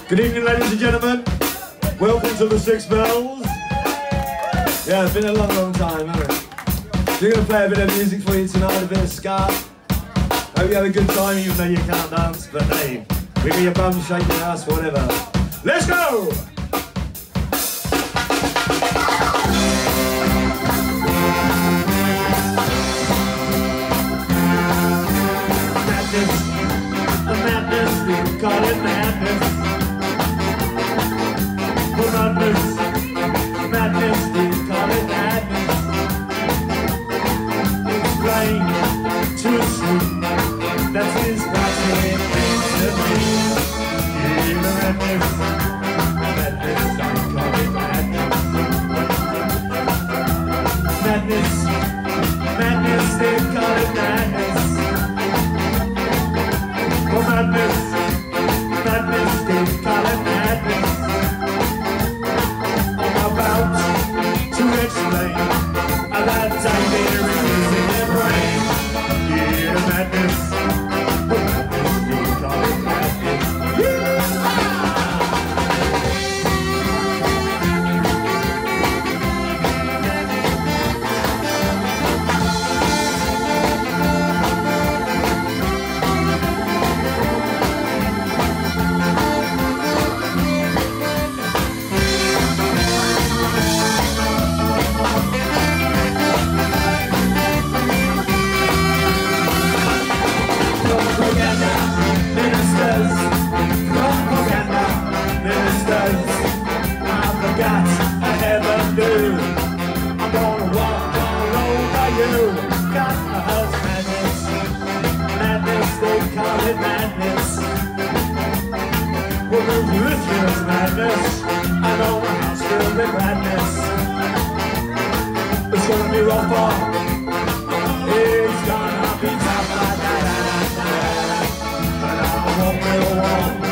Good evening, ladies and gentlemen. Welcome to the Six Bells. Yeah, it's been a long time, hasn't it? We're going to play a bit of music for you tonight, a bit of ska. Hope you have a good time, even though you can't dance. But hey, wiggle your bum, shake your ass, whatever. Let's go! Madness, we call it madness. Madness, we call it madness. It's plain to see that is what it means to me. Even madness, we call it madness. Madness, they call it madness. Oh, madness, they call it madness. I'm about to explain that idea is in your brain. Yeah, madness, they call it madness. Yeah. I'm gonna walk all over you. Got a house madness. Madness, they call it madness. Well, the ruthless madness. I know the house filled with madness. It's gonna be rough. It's gonna be tough. And I won't be alone.